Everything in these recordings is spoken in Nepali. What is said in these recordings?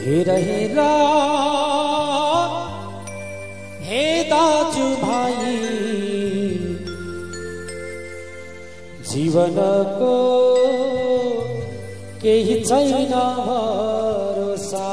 हेर हेर हे दाजु भाइ जीवनको केही छैन भरोसा।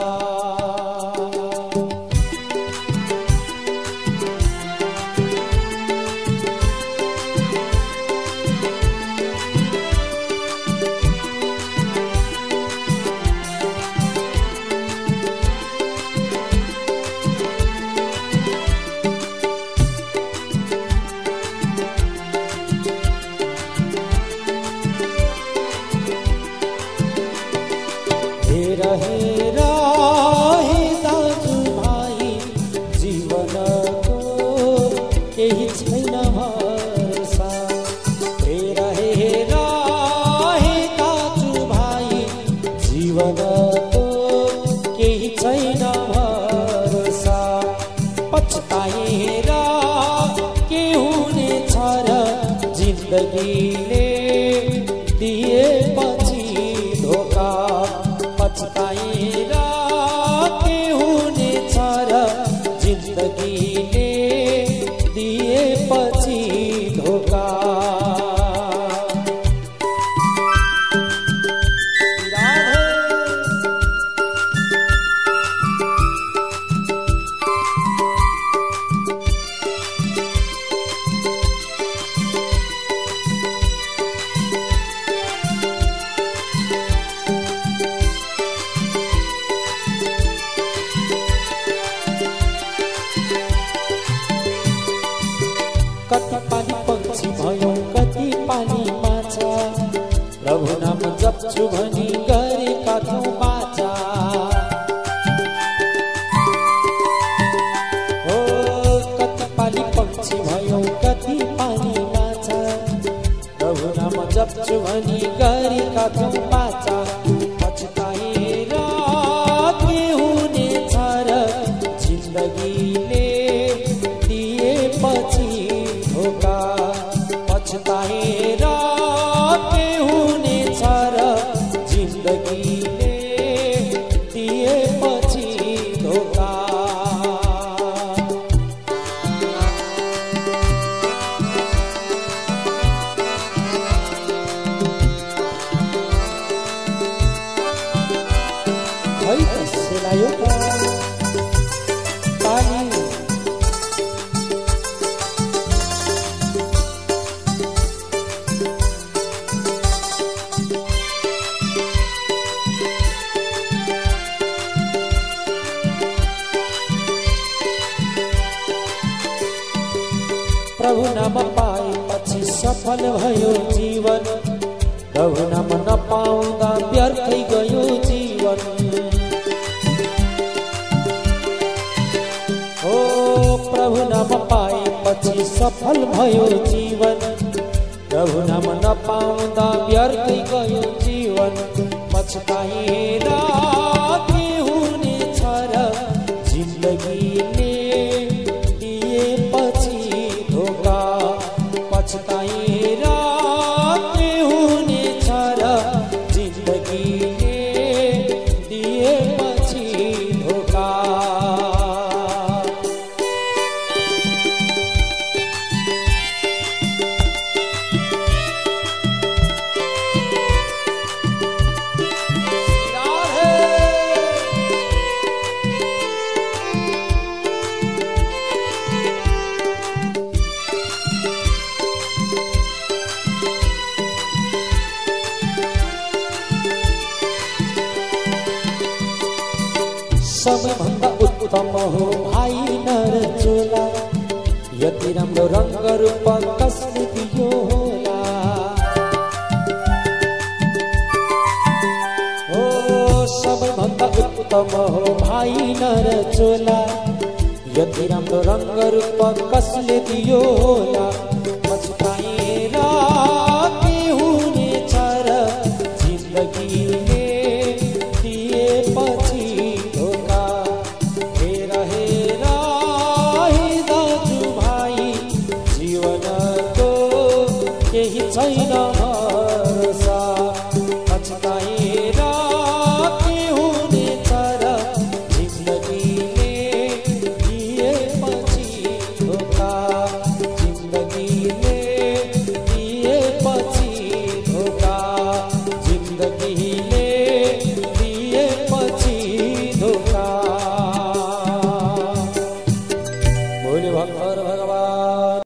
हेर हेर हे दाजु भाइ जीवनको केही छैन भरोसा। हेर हेर हे दाजु भाइ जीवनको केही छैन भरोसा। पछताएर के हुनेछ र जिन्दगीले दिएपछि धोका। पछताएर के हुनेछ र जिन्दगीले दिएपछि धोका। कति पानी पक्षी भयौं कति पानी माछा, प्रभु नाम जप्छु भनी गरेका थियौं बाचा। ओ कति पानी पक्षी भयौं कति पानी माछा, प्रभु नाम जप्छु भनी गरेका थियौं बाचा। पछताएर के हुनेछ र जिन्दगीले दिएपछि धोका। पछताएर के हुनेछ र जिन्दगीले दिएपछि धोका। खै त सेलायो पानी। प्रभु नाम पाएपछि सफल भयो जीवन, प्रभु नाम नपाउँदा व्यर्थै गयो जीवन। ओ प्रभु नाम पाएपछि सफल भयो जीवन, प्रभु नाम नपाउँदा व्यर्थै गयो जीवन। पछताएर के हुनेछ र जिन्दगीले दिएपछि धोका। पछताएर के हुनेछ र जिन्दगीले दिएपछि धोका। सबैभन्दा उत्तम हो भाइ नर चोला, यति राम्रो रङ्ग रूप कसले दियो होला। ओ सबैभन्दा उत्तम हो भाइ नर चोला, यति राम्रो रङ्ग रूप कसले दियो होला।